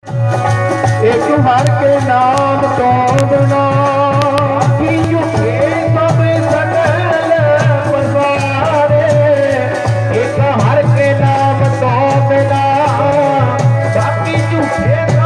एक हर के नाम तो बिना कि झूठे सब सकल पसारे। एक हर के नाम तो बिना बाकी झूठे